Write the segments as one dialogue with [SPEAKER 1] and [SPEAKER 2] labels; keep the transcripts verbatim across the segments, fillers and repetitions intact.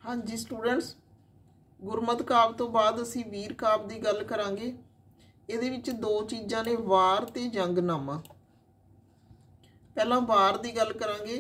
[SPEAKER 1] हाँ जी स्टूडेंट्स, गुरमत काव्य तो बाद असी वीर काव्य की गल करांगे। इहदे विच दो चीज़ां ने, वार ते जंगनामा। पहला वार की गल करांगे।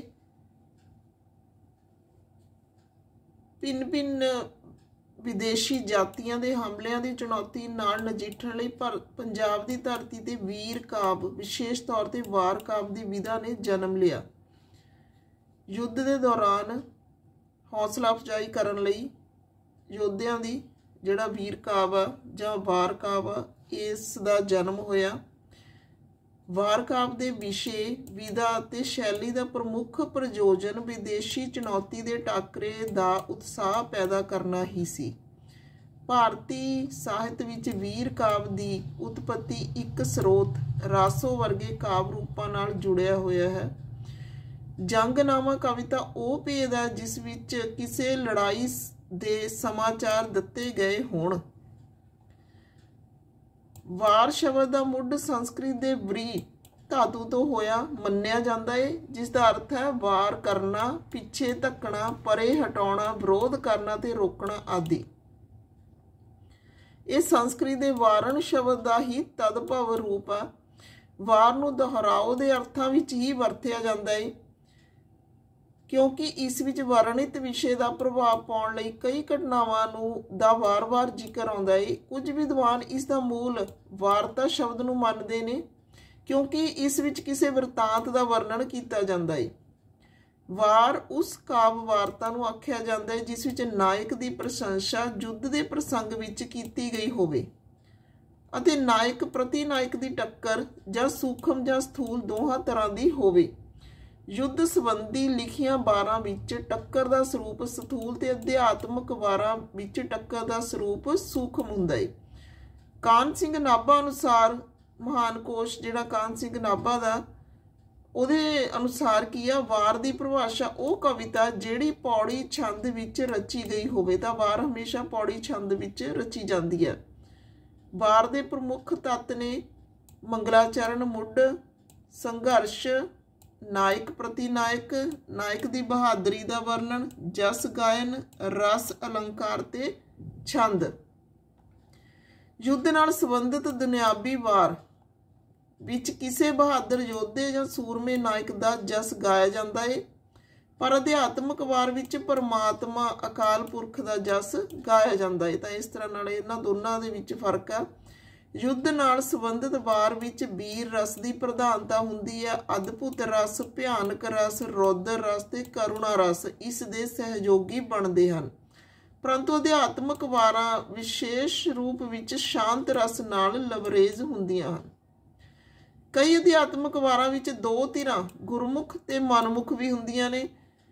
[SPEAKER 1] भिन्न भिन्न विदेशी जातियां दे हमलियां की चुनौती नाल नजिठण लई पर पंजाब की धरती ते वीर काव्य, विशेष तौर ते वार काव्य की विधा ने जन्म लिया। युद्ध के दौरान हौसला अफजाई करन लई योद्धियां दी जिहड़ा वीर काव्य जां वार काव्य इस दा जन्म होया। वार काव्य दे विषय, विधा ते शैली का प्रमुख प्रयोजन विदेशी चुनौती के टाकरे का उत्साह पैदा करना ही सी। भारती साहित्य विच वीर काव्य की उत्पत्ति एक स्रोत रासो वर्गे काव्य रूपां नाल जुड़िया होया है। जंगनामा कविता वो भेद है जिस विच किसी लड़ाई दे समाचार दिते गए होण। वार शब्द का मुढ़ संस्कृत के व्री धातु तो होया मन्निया जाता है, जिसका अर्थ है वार करना, पिछे धक्कना, परे हटाउणा, विरोध करना ते रोकना आदि। ये संस्कृत के वारण शब्द का ही तदभव रूप है। वार नूं दोहराओ के अर्थां विच ही वरतिया जाता है, क्योंकि इस विच वर्णित विषय का प्रभाव पाउण लई कई घटनावां नूं दा वार वार जिक्र आउंदा है। कुछ विद्वान इसका मूल वार्ता शब्द नूं मनदे ने, क्योंकि इस विच किसी वृतांत का वर्णन किया जाता है। वार उस काव्य वार्ता नूं आख्या जाता है जिस विच नायक की प्रशंसा युद्ध के प्रसंग विच कीती गई होवे अते नायक प्रति नायक की टक्कर जां सूखम जां स्थूल दोहां तरह की होवे। युद्ध संबंधी लिखिया वारां विच टक्कर का स्वरूप स्थूल ते अध्यात्मक वारां विच टक्कर का स्वरूप सूखम हुंदा है। कान सिंह नाभा अनुसार महान कोश जिहड़ा कान सिंह नाभा दा उहदे अनुसार की आ, वार की परिभाषा वो कविता जिहड़ी पौड़ी छंद विच रची गई होवे। तां वार हमेशा पौड़ी छंद विच रची जाती है। वार दे प्रमुख तत्त ने मंगलाचरण, मुढ़, संघर्ष, नायक प्रति नायक, नायक की बहादुरी का वर्णन, जस गायन, रस अलंकार ते छंद। युद्ध नाल संबंधित दुनियावी वार विच किसी बहादुर योद्धे या सूरमे नायक का जस गाया जाता है, पर अध्यात्मक वार विच परमात्मा अकाल पुरख का जस गाया जाता है। तो इस तरह नाल इन्हां दोनों दे विच फर्क है। युद्ध नाल संबंधित वार विच वीर रस की प्रधानता हुंदी है। अद्भुत रस, भयानक रस, रौद्र रस ते करुणा रस इस दे सहयोगी बनते हैं, परंतु अध्यात्मक वारां विशेष रूप विच शांत रस नाल लवरेज हुंदियां हन। कई अध्यात्मक वारां विच दो धिरां गुरमुख ते मनमुख भी हुंदियां ने।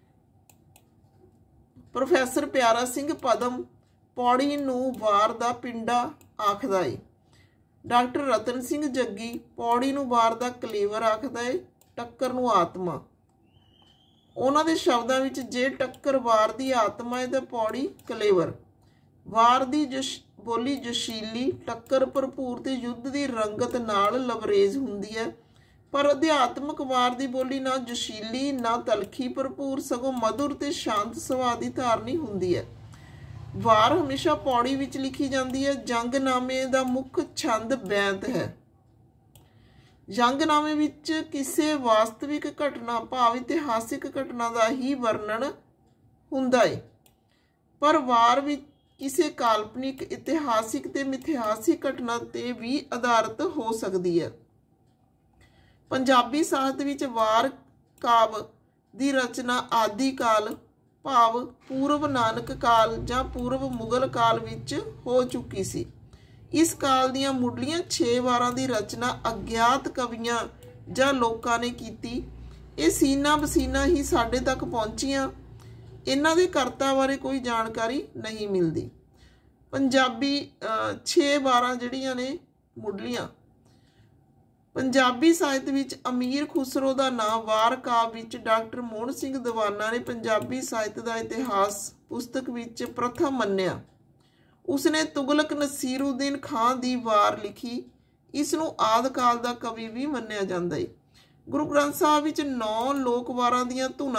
[SPEAKER 1] प्रोफैसर प्यारा सिंह पदम पौड़ी नूं वार दा पिंडा आखदा है। डॉक्टर रतन सिंह जग्गी पौड़ी नूं वार दा कलेवर आखदा है, टक्कर नूं आत्मा। उन्हां दे शब्दां विच जे टक्कर वार दी आत्मा है तां पौड़ी कलेवर। वार दी जश बोली जोशीली, टक्कर भरपूर ते युद्ध की रंगत नाल लवरेज हुंदी है, पर अध्यात्मक वार दी बोली ना जोशीली ना तलखी भरपूर, सगों मधुर ते शांत सुभाਅ दी धारनी हुंदी है। वार हमेशा पौड़ी विच लिखी जाती है। जंगनामे का मुख्य छंद बैंत है। जंगनामे विच किसी वास्तविक घटना भाव इतिहासिक घटना का ही वर्णन हुंदा है, पर वार विच किसी काल्पनिक इतिहासिक ते मिथिहासिक घटना ते भी आधारित हो सकती है। पंजाबी साहित्य विच वार काव्य की रचना आदि काल भाव पूर्व नानक काल जां पूर्व मुगल काल विच हो चुकी सी। इस काल दीआं मुढ़लियां छे वारां दी रचना अज्ञात कवियां जां लोकां ने कीती। ये सीना बसीना ही साडे तक पहुंचियां। इन्हां दे करता बारे कोई जानकारी नहीं मिलती। पंजाबी छे वारां जिहड़ियां ने मुढ़लियां पंजाबी साहित्य विच अमीर खुसरो का नाम वार काव्य विच डॉक्टर मोहन सिंह दीवाना ने पंजाबी साहित्य का इतिहास पुस्तक विच प्रथम मन्निया। उसने तुगलक नसीरुद्दीन खान की वार लिखी। इसनूं आदि काल का कवि भी मन्निया जाता है। गुरु ग्रंथ साहिब विच नौ लोक वारां दीआं धुनां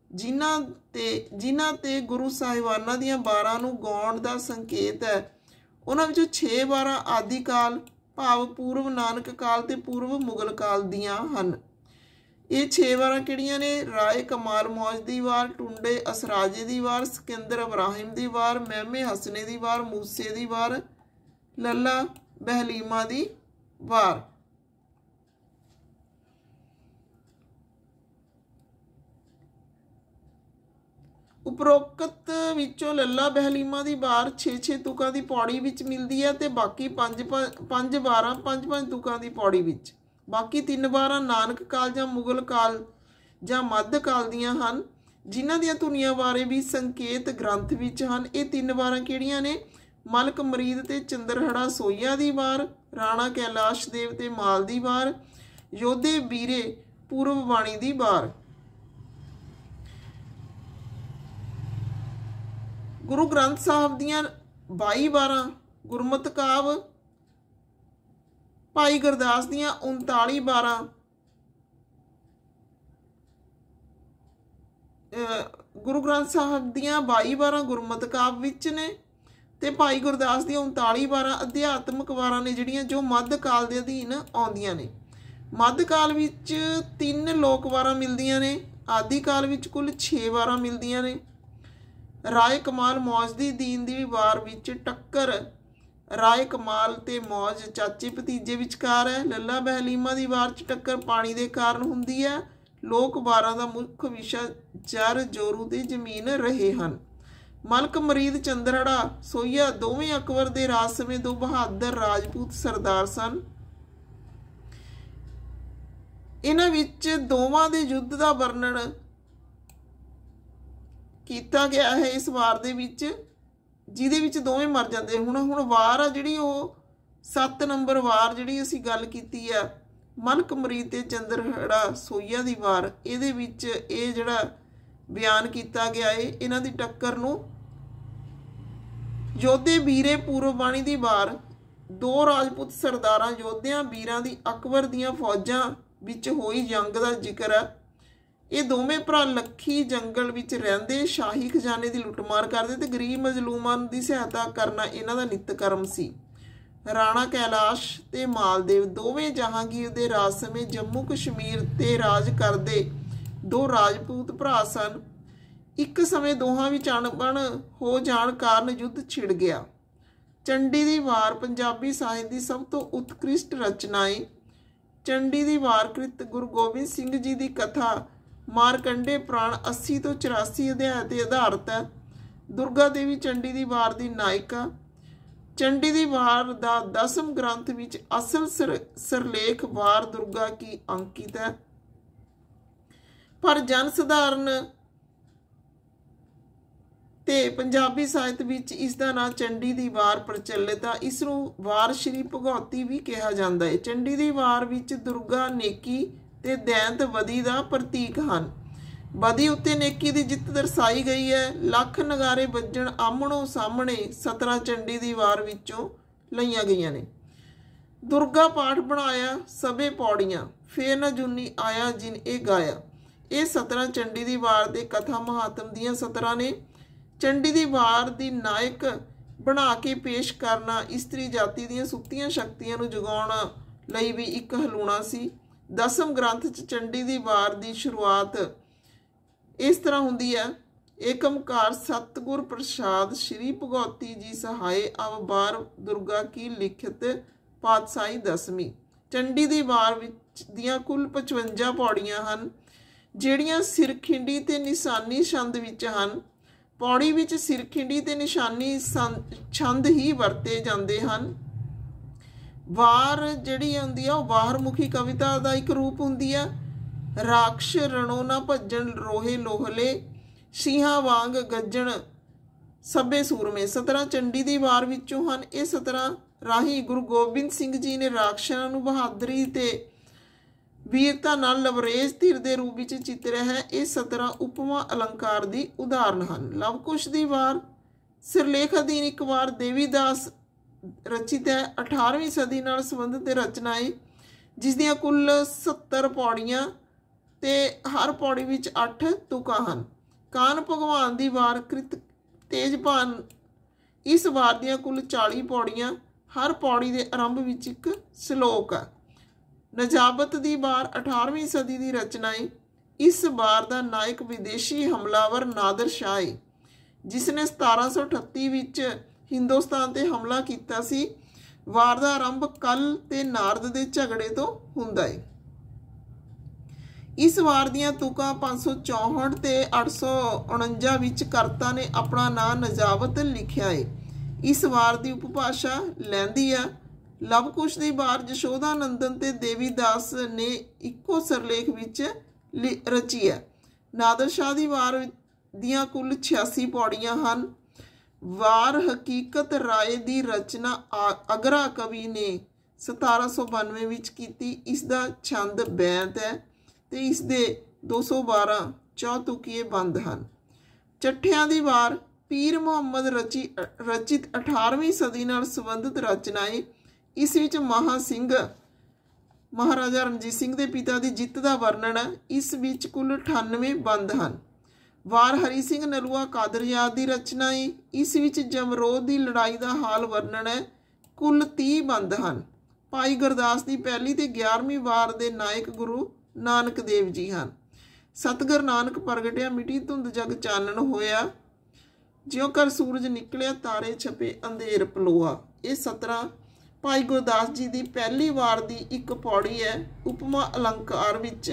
[SPEAKER 1] ਜਿਨ੍ਹਾਂ ਤੇ ਜਿਨ੍ਹਾਂ ਤੇ ਗੁਰੂ ਸਾਹਿਬਾਨਾਂ ਦੀਆਂ ਵਾਰਾਂ ਨੂੰ ਗਾਉਣ ਦਾ ਸੰਕੇਤ ਹੈ। ਉਹਨਾਂ ਵਿੱਚੋਂ ਛੇ ਵਾਰਾਂ ਆਦਿ ਕਾਲ ਭਾਵ ਪੂਰਵ ਨਾਨਕ ਕਾਲ ਤੇ ਪੂਰਵ ਮੁਗਲ ਕਾਲ ਦੀਆਂ ਹਨ। ਇਹ ਛੇ ਵਾਰਾਂ ਕਿਹੜੀਆਂ ਨੇ? ਰਾਏ ਕਮਾਲ ਮੌਜ ਦੀ ਵਾਰ, ਟੁੰਡੇ ਅਸਰਾਜੇ ਦੀ ਵਾਰ, ਸਿਕੰਦਰ ਇਬਰਾਹਿਮ ਦੀ ਵਾਰ, ਮਹਿਮੇ ਹਸਨੇ ਦੀ ਵਾਰ, ਮੂਸੇ ਦੀ ਵਾਰ, ਲੱਲਾ ਬਹਿਲੀਮਾ ਦੀ ਵਾਰ। ਉਪਰੋਕਤ ਵਿੱਚੋਂ ਲੱਲਾ ਬਹਿਲੀਮਾ ਦੀ ਵਾਰ ਛੇ ਛੇ ਤੁਕਾਂ ਦੀ ਪੌੜੀ ਵਿੱਚ ਮਿਲਦੀ ਹੈ ਤੇ ਬਾਕੀ ਪੰਜ ਪੰਜ ਵਾਰਾਂ ਪੰਜ ਪੰਜ ਤੁਕਾਂ ਦੀ ਪੌੜੀ ਵਿੱਚ। ਬਾਕੀ ਤਿੰਨ ਵਾਰਾਂ ਨਾਨਕ ਕਾਲ ਜਾਂ ਮੁਗਲ ਕਾਲ ਜਾਂ ਮੱਧ ਕਾਲ ਦੀਆਂ ਹਨ, ਜਿਨ੍ਹਾਂ ਦੀਆਂ ਧੁਨੀਆਂ ਬਾਰੇ ਵੀ ਸੰਕੇਤ ਗ੍ਰੰਥ ਵਿੱਚ ਹਨ। ਇਹ ਤਿੰਨ ਵਾਰਾਂ ਕਿਹੜੀਆਂ ਨੇ? ਮਲਕ ਮਰੀਦ ਤੇ ਚੰਦਰਹੜਾ ਸੋਈਆ ਦੀ ਵਾਰ, ਰਾਣਾ ਕੈਲਾਸ਼ ਦੇਵ ਤੇ ਮਾਲ ਦੀ ਵਾਰ, ਯੋਧੇ ਵੀਰੇ ਪੂਰਵ ਬਾਣੀ ਦੀ ਵਾਰ। ਗੁਰੂ ਗ੍ਰੰਥ ਸਾਹਿਬ ਦੀਆਂ ਬਾਈ ਵਾਰਾਂ, ਗੁਰਮਤ ਕਾਵ ਭਾਈ ਗੁਰਦਾਸ ਦੀਆਂ ਉਨਤਾਲੀ ਵਾਰਾਂ, ਗੁਰੂ ਗ੍ਰੰਥ ਸਾਹਿਬ ਦੀਆਂ ਬਾਈ ਵਾਰਾਂ ਗੁਰਮਤ ਕਾਵ ਵਿੱਚ ਨੇ ਤੇ ਭਾਈ ਗੁਰਦਾਸ ਦੀਆਂ ਉਨਤਾਲੀ ਵਾਰਾਂ ਅਧਿਆਤਮਕ ਵਾਰਾਂ ਨੇ, ਜਿਹੜੀਆਂ ਜੋ ਮੱਧ ਕਾਲ ਦੇ ਅਧੀਨ ਆਉਂਦੀਆਂ ਨੇ। ਮੱਧ ਕਾਲ ਵਿੱਚ ਤਿੰਨ ਲੋਕ ਵਾਰਾਂ ਮਿਲਦੀਆਂ ਨੇ, ਆਦਿ ਕਾਲ ਵਿੱਚ ਕੁੱਲ ਛੇ ਵਾਰਾਂ ਮਿਲਦੀਆਂ ਨੇ। ਰਾਏ ਕਮਾਲ ਮੌਜ ਦੀ ਦੀਨ ਦੀ ਵਾਰ ਵਿੱਚ ਟੱਕਰ ਰਾਏ ਕਮਾਲ ਤੇ ਮੌਜ ਚਾਚੇ ਭਤੀਜੇ ਵਿਚਕਾਰ ਹੈ। ਲੱਲਾ ਬਹਿਲੀਮਾ ਦੀ ਵਾਰ 'ਚ ਟੱਕਰ ਪਾਣੀ ਦੇ ਕਾਰਨ ਹੁੰਦੀ ਹੈ। ਲੋਕ ਵਾਰਾਂ ਦਾ ਮੁੱਖ ਵਿਸ਼ਾ ਜਰ ਜੋਰੂ ਤੇ ਜ਼ਮੀਨ ਰਹੇ ਹਨ। ਮਲਕ ਮਰੀਦ ਚੰਦਰਹੜਾ ਸੋਈਆ ਦੋਵੇਂ ਅਕਬਰ ਦੇ ਰਾਜ ਸਮੇਂ ਦੋ ਬਹਾਦਰ ਰਾਜਪੂਤ ਸਰਦਾਰ ਸਨ। ਇਹਨਾਂ ਵਿੱਚ ਦੋਵਾਂ ਦੇ ਯੁੱਧ ਦਾ ਵਰਣਨ ਕੀਤਾ ਗਿਆ ਹੈ ਇਸ ਵਾਰ ਦੇ ਵਿੱਚ, ਜਿਹਦੇ ਵਿੱਚ ਦੋਵੇਂ ਮਰ ਜਾਂਦੇ। ਹੁਣ ਹੁਣ ਵਾਰ ਆ ਜਿਹੜੀ ਉਹ ਸੱਤ ਨੰਬਰ ਵਾਰ ਜਿਹੜੀ ਅਸੀਂ ਗੱਲ ਕੀਤੀ ਆ ਮਲਕ ਮਰੀਦ ਤੇ ਚੰਦਰਹੜਾ ਸੋਈਆ ਦੀ ਵਾਰ, ਇਹਦੇ ਵਿੱਚ ਇਹ ਜਿਹੜਾ ਬਿਆਨ ਕੀਤਾ ਗਿਆ ਹੈ ਇਹਨਾਂ ਦੀ ਟੱਕਰ ਨੂੰ ਯੋਧੇ ਵੀਰੇ ਪੂਰਵ ਬਾਣੀ ਦੀ ਵਾਰ। ਦੋ ਰਾਜਪੂਤ ਸਰਦਾਰਾਂ ਯੋਧਿਆਂ ਵੀਰਾਂ ਦੀ ਅਕਬਰ ਦੀਆਂ ਫੌਜਾਂ ਵਿੱਚ ਹੋਈ ਜੰਗ ਦਾ ਜ਼ਿਕਰ ਹੈ। ਇਹ ਦੋਵੇਂ ਭਰਾ ਲੱਖੀ ਜੰਗਲ ਵਿੱਚ ਰਹਿੰਦੇ ਸ਼ਾਹੀ ਖਜ਼ਾਨੇ ਦੀ ਲੁੱਟਮਾਰ ਕਰਦੇ ਤੇ ਗਰੀਬ ਮਜ਼ਲੂਮਾਂ ਦੀ ਸਹਾਇਤਾ ਕਰਨਾ ਇਹਨਾਂ ਦਾ ਨਿੱਤ ਕਰਮ ਸੀ। ਰਾਣਾ ਕੈਲਾਸ਼ ਤੇ ਮਾਲਦੇਵ ਦੋਵੇਂ ਜਹਾਂਗੀਰ ਦੇ ਰਾਜ ਸਮੇਂ ਜੰਮੂ ਕਸ਼ਮੀਰ ਤੇ ਰਾਜ ਕਰਦੇ ਦੋ ਰਾਜਪੂਤ ਭਰਾ ਸਨ। ਇੱਕ ਸਮੇਂ ਦੋਹਾਂ ਵਿੱਚ ਅਣਬਣ ਹੋ ਜਾਣ ਕਾਰਨ ਯੁੱਧ ਛਿੜ ਗਿਆ। ਚੰਡੀ ਦੀ ਵਾਰ ਪੰਜਾਬੀ ਸਾਹਿਤ ਦੀ ਸਭ ਤੋਂ ਉਤਕ੍ਰਿਸ਼ਟ ਰਚਨਾ ਹੈ। ਚੰਡੀ ਦੀ ਵਾਰ ਕ੍ਰਿਤ ਗੁਰੂ ਗੋਬਿੰਦ ਸਿੰਘ ਜੀ ਦੀ ਕਥਾ ਮਾਰਕੰਡੇ ਪੁਰਾਣ ਅੱਸੀ ਤੋਂ ਚੁਰਾਸੀ ਅਧਿਆਇ ਤੇ ਆਧਾਰਿਤ ਹੈ। ਦੁਰਗਾ ਦੇਵੀ ਚੰਡੀ ਦੀ ਵਾਰ ਦੀ ਨਾਇਕਾ। ਚੰਡੀ ਦੀ ਵਾਰ ਦਾ ਦਸਮ ਗ੍ਰੰਥ ਵਿੱਚ ਅਸਲ ਸਿਰਲੇਖ ਵਾਰ ਦੁਰਗਾ ਕੀ ਅੰਕਿਤ ਹੈ, ਪਰ ਜਨ ਸਧਾਰਨ ਤੇ ਪੰਜਾਬੀ ਸਾਹਿਤ ਵਿੱਚ ਇਸ ਦਾ ਨਾਂ ਚੰਡੀ ਦੀ ਵਾਰ ਪ੍ਰਚਲਿਤ ਹੈ। ਇਸ ਨੂੰ ਵਾਰ ਸ਼੍ਰੀ ਭਗੌਤੀ ਵੀ ਕਿਹਾ ਜਾਂਦਾ ਹੈ। ਚੰਡੀ ਦੀ ਵਾਰ ਵਿੱਚ ਦੁਰਗਾ ਨੇਕੀ ਤੇ ਦੈਂਤ ਬਦੀ ਦਾ ਪ੍ਰਤੀਕ ਹਨ। ਬਦੀ ਉੱਤੇ ਨੇਕੀ ਦੀ ਜਿੱਤ ਦਰਸਾਈ ਗਈ ਹੈ। ਲੱਖ ਨਗਾਰੇ ਵੱਜਣ ਆਮਣੋ ਸਾਹਮਣੇ ਸਤਰਾਂ ਚੰਡੀ ਦੀ ਵਾਰ ਵਿੱਚੋਂ ਲਈਆਂ ਗਈਆਂ ਨੇ। ਦੁਰਗਾ ਪਾਠ ਬਣਾਇਆ ਸਭੇ ਪੌੜੀਆਂ, ਫੇਰ ਨਾ ਜੁਨੀ ਆਇਆ ਜਿਨ ਇਹ ਗਾਇਆ। ਇਹ ਸਤਰਾਂ ਚੰਡੀ ਦੀ ਵਾਰ ਦੇ ਕਥਾ ਮਹਾਤਮ ਦੀਆਂ ਸਤਰਾਂ ਨੇ। ਚੰਡੀ ਦੀ ਵਾਰ ਦੀ ਨਾਇਕ ਬਣਾ ਕੇ ਪੇਸ਼ ਕਰਨਾ ਇਸਤਰੀ ਜਾਤੀ ਦੀਆਂ ਸੁੱਤੀਆਂ ਸ਼ਕਤੀਆਂ ਨੂੰ ਜਗਾਉਣ ਲਈ ਵੀ ਇੱਕ ਹਲੂਣਾ ਸੀ। ਦਸਮ ਗ੍ਰੰਥ 'ਚ ਚੰਡੀ ਦੀ ਵਾਰ ਦੀ ਸ਼ੁਰੂਆਤ ਇਸ ਤਰ੍ਹਾਂ ਹੁੰਦੀ ਹੈ। ਏਕਮਕਾਰ ਸਤਿਗੁਰ ਪ੍ਰਸਾਦ ਸ਼੍ਰੀ ਭਗੌਤੀ ਜੀ ਸਹਾਏ ਅਵ ਬਾਰ ਦੁਰਗਾ ਕੀ ਲਿਖਤ ਪਾਤਸ਼ਾਹੀ ਦਸਵੀਂ। ਚੰਡੀ ਦੀ ਵਾਰ ਵਿੱਚ ਦੀਆਂ ਕੁੱਲ ਪਚਵੰਜਾ ਪੌੜੀਆਂ ਹਨ, ਜਿਹੜੀਆਂ ਸਿਰਖਿੰਡੀ ਤੇ ਨਿਸ਼ਾਨੀ ਛੰਦ ਵਿੱਚ ਹਨ। ਪੌੜੀ ਵਿੱਚ ਸਿਰਖਿੰਡੀ ਤੇ ਨਿਸ਼ਾਨੀ ਛੰਦ ਹੀ ਵਰਤੇ ਜਾਂਦੇ ਹਨ। ਵਾਰ ਜਿਹੜੀ ਹੁੰਦੀ ਆ ਉਹ ਬਾਹਰਮੁਖੀ ਕਵਿਤਾ ਦਾ ਇੱਕ ਰੂਪ ਹੁੰਦੀ ਆ। ਰਾਖਸ਼ ਰਣੋ ਨਾ ਭੱਜਣ ਰੋਹੇ ਲੋਹਲੇ, ਸਿੰਘਾਂ ਵਾਂਗ ਗੱਜਣ ਸਭੇ ਸੂਰਮੇ। ਸਤਰਾਂ ਚੰਡੀ ਦੀ ਵਾਰ ਵਿੱਚੋਂ ਹਨ। ਇਹ ਸਤਰਾਂ ਰਾਹੀਂ ਗੁਰੂ ਗੋਬਿੰਦ ਸਿੰਘ ਜੀ ਨੇ ਰਾਖਸ਼ਾਂ ਨੂੰ ਬਹਾਦਰੀ ਤੇ ਵੀਰਤਾ ਨਾਲ ਲਵਰੇਜ ਧਿਰ ਦੇ ਰੂਪ ਵਿੱਚ ਚਿਤਰਿਆ ਹੈ। ਇਹ ਸਤਰਾਂ ਉਪਮਾ ਅਲੰਕਾਰ ਦੀ ਉਦਾਹਰਨ ਹਨ। ਲਵਕੁਸ਼ ਦੀ ਵਾਰ ਸਿਰਲੇਖ ਅਧੀਨ ਇੱਕ ਵਾਰ ਦੇਵੀਦਾਸ ਰਚਿਤ ਹੈ। ਅਠਾਰਵੀਂ ਸਦੀ ਨਾਲ ਸੰਬੰਧਿਤ ਰਚਨਾ ਹੈ, ਜਿਸ ਦੀਆਂ ਕੁੱਲ ਸੱਤਰ ਪੌੜੀਆਂ ਤੇ ਹਰ ਪੌੜੀ ਵਿੱਚ ਅੱਠ ਤੁਕਾਂ ਹਨ। ਕਾਨ ਭਗਵਾਨ ਦੀ ਵਾਰ ਕ੍ਰਿਤ ਤੇਜਭਾਨ। ਇਸ ਵਾਰ ਦੀਆਂ ਕੁੱਲ ਚਾਲੀ ਪੌੜੀਆਂ। ਹਰ ਪੌੜੀ ਦੇ ਆਰੰਭ ਵਿੱਚ ਇੱਕ ਸ਼ਲੋਕ ਹੈ। ਨਜਾਬਤ ਦੀ ਵਾਰ ਅਠਾਰਵੀਂ ਸਦੀ ਦੀ ਰਚਨਾ ਹੈ। ਇਸ ਵਾਰ ਦਾ ਨਾਇਕ ਵਿਦੇਸ਼ੀ ਹਮਲਾਵਰ ਨਾਦਰ ਸ਼ਾਹ ਹੈ, ਜਿਸ ਨੇ ਸਤਾਰਾਂ ਸੌ ਅਠੱਤੀ ਵਿੱਚ ਹਿੰਦੁਸਤਾਨ 'ਤੇ ਹਮਲਾ ਕੀਤਾ ਸੀ। ਵਾਰ ਦਾ ਆਰੰਭ ਕਲ ਤੇ ਨਾਰਦ ਦੇ ਝਗੜੇ ਤੋਂ ਹੁੰਦਾ ਹੈ। ਇਸ ਵਾਰ ਦੀਆਂ ਤੁਕਾਂ ਪੰਜ ਸੌ ਚੌਂਹਠ ਤੇ ਅੱਠ ਸੌ ਉਣੰਜਾ ਵਿੱਚ ਕਰਤਾ ਨੇ ਆਪਣਾ ਨਾਂ ਨਜਾਬਤ ਲਿਖਿਆ ਹੈ। ਇਸ ਵਾਰ ਦੀ ਉਪਭਾਸ਼ਾ ਲਹਿੰਦੀ ਹੈ। ਲਵ ਕੁਸ਼ ਦੀ ਵਾਰ ਜਸ਼ੋਦਾ ਨੰਦਨ ਤੇ ਦੇਵੀ ਦਾਸ ਨੇ ਇੱਕੋ ਸਿਰਲੇਖ ਵਿੱਚ ਰਚੀ ਹੈ। ਨਾਦਰ ਸ਼ਾਹ ਦੀ ਵਾਰ ਦੀਆਂ ਕੁੱਲ ਛਿਆਸੀ ਪੌੜੀਆਂ ਹਨ। ਵਾਰ ਹਕੀਕਤ ਰਾਏ ਦੀ ਰਚਨਾ ਅਗਰਾ ਕਵੀ ਨੇ ਸਤਾਰਾਂ ਸੌ ਬਾਨਵੇਂ ਵਿੱਚ ਕੀਤੀ। ਇਸ ਦਾ ਛੰਦ ਬੈਂਤ ਹੈ ਤੇ ਇਸ ਦੇ ਦੋ ਸੌ ਬਾਰਾਂ ਚੌਤੁਕੀਏ ਬੰਦ ਹਨ। ਚੱਠਿਆਂ ਦੀ ਵਾਰ ਪੀਰ ਮੁਹੰਮਦ ਰਚੀ ਰਚਿਤ ਅਠਾਰਵੀਂ ਸਦੀ ਨਾਲ ਸੰਬੰਧਿਤ ਰਚਨਾ ਹੈ। ਇਸ ਵਿੱਚ ਮਹਾ ਸਿੰਘ ਮਹਾਰਾਜਾ ਰਣਜੀਤ ਸਿੰਘ ਦੇ ਪਿਤਾ ਦੀ ਜਿੱਤ ਦਾ ਵਰਣਨ ਹੈ। ਇਸ ਵਿੱਚ ਕੁੱਲ ਅਠਾਨਵੇਂ ਬੰਦ ਹਨ। ਵਾਰ ਹਰੀ ਸਿੰਘ ਨਲੂਆ ਕਾਦਰਯਾਦ ਦੀ ਰਚਨਾ ਹੈ। ਇਸ ਵਿੱਚ ਜਮਰੋਦ ਦੀ ਲੜਾਈ ਦਾ ਹਾਲ ਵਰਣਨ ਹੈ। ਕੁੱਲ ਤੀਹ ਬੰਦ ਹਨ। ਭਾਈ ਗੁਰਦਾਸ ਦੀ ਪਹਿਲੀ ਤੇ ਗਿਆਰਵੀਂ ਵਾਰ ਦੇ ਨਾਇਕ ਗੁਰੂ ਨਾਨਕ ਦੇਵ ਜੀ ਹਨ। ਸਤਿਗੁਰ ਨਾਨਕ ਪ੍ਰਗਟਿਆ ਮਿੱਟੀ ਧੁੰਦ ਜਗ ਚਾਨਣ ਹੋਇਆ, ਜਿਉਂ ਕਰ ਸੂਰਜ ਨਿਕਲਿਆ ਤਾਰੇ ਛਪੇ ਅੰਧੇਰ ਪਲੋਆ। ਇਹ ਸਤਰਾਂ ਭਾਈ ਗੁਰਦਾਸ ਜੀ ਦੀ ਪਹਿਲੀ ਵਾਰ ਦੀ ਇੱਕ ਪੌੜੀ ਹੈ। ਉਪਮਾ ਅਲੰਕਾਰ ਵਿੱਚ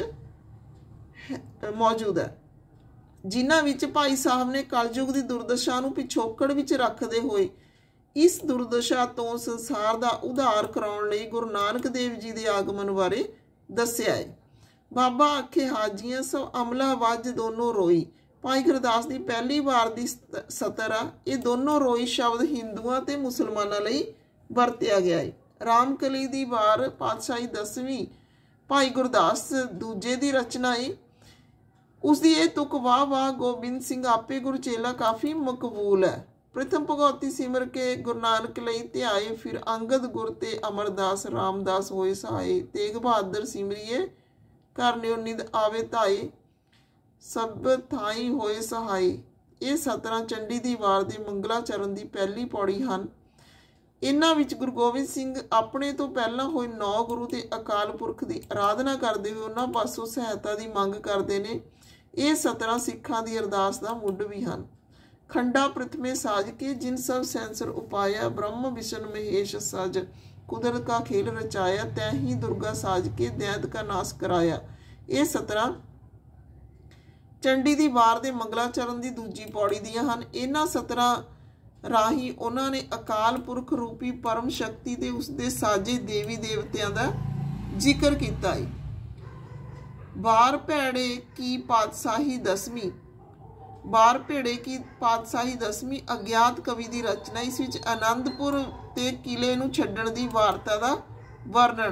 [SPEAKER 1] ਮੌਜੂਦ ਹੈ, ਜਿਨ੍ਹਾਂ ਵਿੱਚ ਭਾਈ ਸਾਹਿਬ ਨੇ ਕਲਯੁਗ ਦੀ ਦੁਰਦਸ਼ਾ ਨੂੰ ਪਿਛੋਕੜ ਵਿੱਚ ਰੱਖਦੇ ਹੋਏ ਇਸ ਦੁਰਦਸ਼ਾ ਤੋਂ ਸੰਸਾਰ ਦਾ ਉਧਾਰ ਕਰਾਉਣ ਲਈ ਗੁਰੂ ਨਾਨਕ ਦੇਵ ਜੀ ਦੇ ਆਗਮਨ ਬਾਰੇ ਦੱਸਿਆ ਹੈ। ਬਾਬਾ ਆਖੇ ਹਾਜੀਆਂ ਸਭ ਅਮਲਾ ਵੱਜ ਦੋਨੋਂ ਰੋਈ। ਭਾਈ ਗੁਰਦਾਸ ਦੀ ਪਹਿਲੀ ਵਾਰ ਦੀ ਸਤਰ ਆ। ਇਹ ਦੋਨੋਂ ਰੋਈ ਸ਼ਬਦ ਹਿੰਦੂਆਂ ਤੇ ਮੁਸਲਮਾਨਾਂ ਲਈ ਵਰਤਿਆ ਗਿਆ ਹੈ। ਰਾਮਕਲੀ ਦੀ ਵਾਰ ਪਾਤਸ਼ਾਹੀ ਦਸਵੀਂ ਭਾਈ ਗੁਰਦਾਸ ਦੂਜੇ ਦੀ ਰਚਨਾ ਹੈ। ਉਸਦੀ ਇਹ ਤੁਕ ਵਾਹ ਵਾਹ ਗੋਬਿੰਦ ਸਿੰਘ ਆਪੇ ਗੁਰੂ ਚੇਲਾ ਕਾਫੀ ਮਕਬੂਲ ਹੈ। ਪ੍ਰਥਮ ਭਗਉਤੀ ਸਿਮਰ ਕੇ ਗੁਰੂ ਨਾਨਕ ਲਈ ਧਿਆਏ, ਫਿਰ ਅੰਗਦ ਗੁਰ ਤੇ ਅਮਰਦਾਸ ਰਾਮਦਾਸ ਹੋਏ ਸਹਾਏ। ਤੇਗ ਬਹਾਦਰ ਸਿਮਰੀਏ ਕਰਨਿਓ ਨਿਦ ਆਵੇ ਧਾਏ, ਸਭ ਥਾਈ ਹੋਏ ਸਹਾਈ। ਇਹ ਸਤਰਾਂ ਚੰਡੀ ਦੀ ਵਾਰ ਦੀ ਮੰਗਲਾਚਰਨ ਦੀ ਪਹਿਲੀ ਪੌੜੀ ਹਨ। ਇਹਨਾਂ ਵਿੱਚ ਗੁਰੂ ਗੋਬਿੰਦ ਸਿੰਘ ਆਪਣੇ ਤੋਂ ਪਹਿਲਾਂ ਹੋਏ ਨੌ ਗੁਰੂ ਤੇ ਅਕਾਲ ਪੁਰਖ ਦੀ ਆਰਾਧਨਾ ਕਰਦੇ ਹੋਏ ਉਹਨਾਂ ਪਾਸੋਂ ਸਹਾਇਤਾ ਦੀ ਮੰਗ ਕਰਦੇ ਨੇ। ਇਹ ਸਤਰਾਂ ਸਿੱਖਾਂ ਦੀ ਅਰਦਾਸ ਦਾ ਮੁੱਢ ਵੀ ਹਨ। ਖੰਡਾ ਪ੍ਰਥਮੇ ਸਾਜ ਕੇ ਜਿਨ ਸਭ ਸੈਂਸਰ ਉਪਾਇਆ, ਬ੍ਰਹਮ ਵਿਸ਼ਨ ਮਹੇਸ਼ ਸਜ ਕੁਦਰਤ ਕਾ ਖੇਲ ਰਚਾਇਆ, ਤੈ ਹੀ ਦੁਰਗਾ ਸਾਜ ਕੇ ਦੈਂਤ ਕਾ ਨਾਸ ਕਰਾਇਆ। ਇਹ ਸਤਰਾਂ ਚੰਡੀ ਦੀ ਵਾਰ ਦੇ ਮੰਗਲਾਚਰਨ ਦੀ ਦੂਜੀ ਪੌੜੀ ਦੀਆਂ ਹਨ। ਇਹਨਾਂ ਸਤਰਾਂ ਰਾਹੀਂ ਉਹਨਾਂ ਨੇ ਅਕਾਲ ਪੁਰਖ ਰੂਪੀ ਪਰਮ ਸ਼ਕਤੀ ਤੇ ਉਸਦੇ ਸਾਜੇ ਦੇਵੀ ਦੇਵਤਿਆਂ ਦਾ ਜ਼ਿਕਰ ਕੀਤਾ ਹੈ। ਵਾਰ ਭੇੜੇ ਕੀ ਪਾਤਸ਼ਾਹੀ ਦਸਵੀਂ ਵਾਰ ਭੇੜੇ ਕੀ ਪਾਤਸ਼ਾਹੀ ਦਸਵੀਂ ਅਗਿਆਤ ਕਵੀ ਦੀ ਰਚਨਾ। ਇਸ ਵਿੱਚ ਆਨੰਦਪੁਰ ਤੇ ਕਿਲੇ ਨੂੰ ਛੱਡਣ ਦੀ ਵਾਰਤਾ ਦਾ ਵਰਣਨ।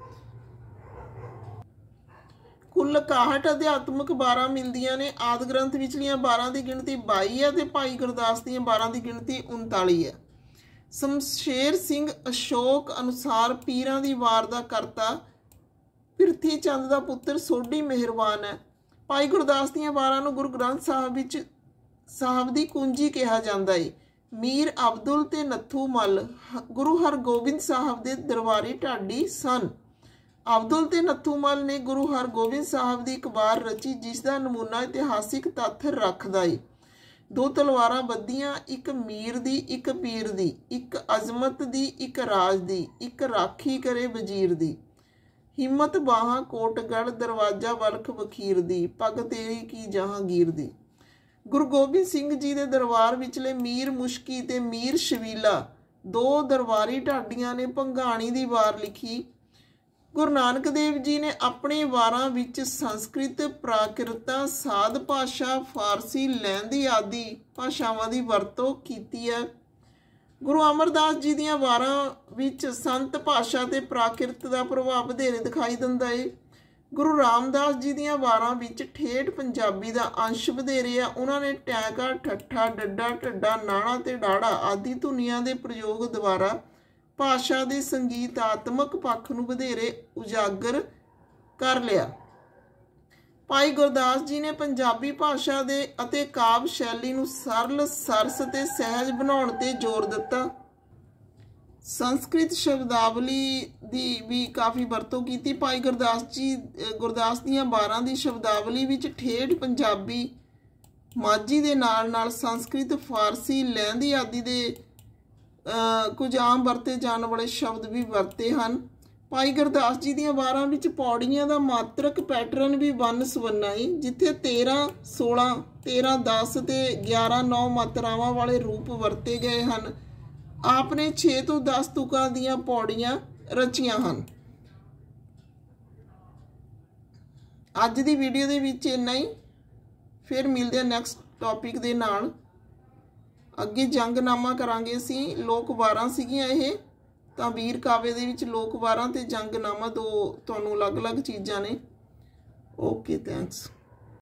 [SPEAKER 1] ਕੁੱਲ ਇਕਾਹਠ ਅਧਿਆਤਮਕ ਵਾਰਾਂ ਮਿਲਦੀਆਂ ਨੇ। ਆਦਿ ਗ੍ਰੰਥ ਵਿਚਲੀਆਂ ਵਾਰਾਂ ਦੀ ਗਿਣਤੀ ਬਾਈ ਹੈ ਤੇ ਭਾਈ ਗੁਰਦਾਸ ਦੀਆਂ ਵਾਰਾਂ ਦੀ ਗਿਣਤੀ ਉਨਤਾਲੀ ਹੈ। ਸ਼ਮਸ਼ੇਰ ਸਿੰਘ ਅਸ਼ੋਕ ਅਨੁਸਾਰ ਪੀਰਾਂ ਦੀ ਵਾਰ ਦਾ ਕਰਤਾ ਪਿਰਥੀ ਚੰਦ ਦਾ ਪੁੱਤਰ ਸੋਢੀ ਮਿਹਰਬਾਨ ਹੈ। ਭਾਈ ਗੁਰਦਾਸ ਦੀਆਂ ਵਾਰਾਂ ਨੂੰ ਗੁਰੂ ਗ੍ਰੰਥ ਸਾਹਿਬ ਵਿੱਚ ਸਾਹਿਬ ਦੀ ਕੁੰਜੀ ਕਿਹਾ ਜਾਂਦਾ ਹੈ। ਮੀਰ ਅਬਦੁਲ ਤੇ ਨੱਥੂ ਮੱਲ ਗੁਰੂ ਹਰਗੋਬਿੰਦ ਸਾਹਿਬ ਦੇ ਦਰਬਾਰੀ ਢਾਡੀ ਸਨ। ਅਬਦੁਲ ਤੇ ਨੱਥੂ ਮੱਲ ਨੇ ਗੁਰੂ ਹਰਗੋਬਿੰਦ ਸਾਹਿਬ ਦੀ ਇੱਕ ਵਾਰ ਰਚੀ, ਜਿਸ ਦਾ ਨਮੂਨਾ ਇਤਿਹਾਸਿਕ ਤੱਥ ਰੱਖਦਾ ਹੈ। ਦੋ ਤਲਵਾਰਾਂ ਬੱਧੀਆਂ, ਇੱਕ ਮੀਰ ਦੀ ਇੱਕ ਪੀਰ ਦੀ, ਇੱਕ ਅਜ਼ਮਤ ਦੀ ਇੱਕ ਰਾਜ ਦੀ, ਇੱਕ ਰਾਖੀ ਕਰੇ ਵਜ਼ੀਰ ਦੀ। ਹਿੰਮਤ ਬਾਹਾਂ ਕੋਟਗੜ੍ਹ ਦਰਵਾਜ਼ਾ ਬਲਖ ਵਖੀਰ ਦੀ, ਪੱਗ ਤੇਰੀ ਕੀ ਜਹਾਂਗੀਰ ਦੀ। ਗੁਰੂ ਗੋਬਿੰਦ ਸਿੰਘ ਜੀ ਦੇ ਦਰਬਾਰ ਵਿਚਲੇ ਮੀਰ ਮੁਸ਼ਕੀ ਤੇ ਮੀਰ ਸ਼ਵੀਲਾ ਦੋ ਦਰਬਾਰੀ ਢਾਡੀਆਂ ਨੇ ਭੰਗਾਣੀ ਦੀ ਵਾਰ ਲਿਖੀ। ਗੁਰੂ ਨਾਨਕ ਦੇਵ ਜੀ ਨੇ ਆਪਣੇ ਵਾਰਾਂ ਵਿੱਚ ਸੰਸਕ੍ਰਿਤ, ਪ੍ਰਾਕ੍ਰਿਤ, ਸਾਧ ਭਾਸ਼ਾ, ਫਾਰਸੀ, ਲਹਿੰਦੀ ਆਦਿ ਭਾਸ਼ਾਵਾਂ ਦੀ ਵਰਤੋਂ ਕੀਤੀ ਹੈ। ਗੁਰੂ ਅਮਰਦਾਸ ਜੀ ਦੀਆਂ ਵਾਰਾਂ ਵਿੱਚ ਸੰਤ ਭਾਸ਼ਾ ਤੇ ਪ੍ਰਾਕ੍ਰਿਤ ਦਾ ਪ੍ਰਭਾਵ ਵਧੇਰੇ ਦਿਖਾਈ ਦਿੰਦਾ ਹੈ। ਗੁਰੂ ਰਾਮਦਾਸ ਜੀ ਦੀਆਂ ਵਾਰਾਂ ਵਿੱਚ ਠੇਠ ਪੰਜਾਬੀ ਦਾ ਅੰਸ਼ ਵਧੇਰੇ ਆ। ਉਹਨਾਂ ਨੇ ਟੈਂਕਾ, ਠੱਠਾ, ਡੱਡਾ, ਢੱਡਾ, ਨਾਣਾ ਤੇ ਡਾੜਾ ਆਦਿ ਧੁਨੀਆਂ ਦੇ ਪ੍ਰਯੋਗ ਦੁਆਰਾ ਭਾਸ਼ਾ ਦੇ ਸੰਗੀਤਾਤਮਕ ਪੱਖ ਨੂੰ ਵਧੇਰੇ ਉਜਾਗਰ ਕਰ ਲਿਆ। ਭਾਈ ਗੁਰਦਾਸ ਜੀ ਨੇ ਪੰਜਾਬੀ ਭਾਸ਼ਾ ਦੇ ਅਤੇ ਕਾਵਿ ਸ਼ੈਲੀ ਨੂੰ ਸਰਲ, ਸਰਸ ਤੇ ਸਹਿਜ ਬਣਾਉਣ ਤੇ ਜ਼ੋਰ ਦਿੱਤਾ। ਸੰਸਕ੍ਰਿਤ ਸ਼ਬਦਾਵਲੀ ਦੀ ਵੀ ਕਾਫੀ ਵਰਤੋਂ ਕੀਤੀ। ਭਾਈ ਗੁਰਦਾਸ ਜੀ ਗੁਰਦਾਸ ਦੀਆਂ ਬਾਰਾਂ ਦੀ ਸ਼ਬਦਾਵਲੀ ਵਿੱਚ ਠੇਠ ਪੰਜਾਬੀ, ਮਾਝੀ ਦੇ ਨਾਲ ਨਾਲ ਸੰਸਕ੍ਰਿਤ, ਫਾਰਸੀ, ਲਹਿੰਦੀ ਆਦਿ ਦੇ ਕੁਝ ਆਮ ਵਰਤੇ ਜਾਣ ਵਾਲੇ ਸ਼ਬਦ ਵੀ ਵਰਤੇ ਹਨ। ਭਾਈ ਗੁਰਦਾਸ ਜੀ ਦੀਆਂ ਵਾਰਾਂ ਵਿੱਚ ਪੌੜੀਆਂ ਦਾ ਮਾਤਰਕ ਪੈਟਰਨ ਵੀ ਵੰਨ ਸੁਵੰਨਾ ਹੈ, ਜਿੱਥੇ ਤੇਰਾਂ ਸੋਲਾਂ, ਤੇਰਾਂ ਦਸ ਤੇ ਗਿਆਰਾਂ ਨੌ ਮਾਤਰਾਵਾਂ ਵਾਲੇ ਰੂਪ ਵਰਤੇ ਗਏ ਹਨ। ਆਪ ਨੇ ਛੇ ਤੋਂ ਦਸ ਤੁਕਾਂ ਦੀਆਂ ਪੌੜੀਆਂ ਰਚੀਆਂ ਹਨ। ਅੱਜ ਦੀ ਵੀਡੀਓ ਦੇ ਵਿੱਚ ਇੰਨਾ ਹੀ। ਫਿਰ ਮਿਲਦੇ ਹਾਂ ਨੈਕਸਟ ਟੌਪਿਕ ਦੇ ਨਾਲ। ਅੱਗੇ ਜੰਗਨਾਮਾ ਕਰਾਂਗੇ ਅਸੀਂ। ਲੋਕ ਵਾਰਾਂ ਸੀਗੀਆਂ ਇਹ ਤਾਂ ਵੀਰ ਕਾਵੇ ਦੇ ਵਿੱਚ ਲੋਕ ਵਾਰਾਂ ਤੇ ਜੰਗਨਾਮਾ ਦੋ ਤੁਹਾਨੂੰ ਅਲੱਗ-ਅਲੱਗ ਚੀਜ਼ਾਂ ਨੇ। Okay, thanks.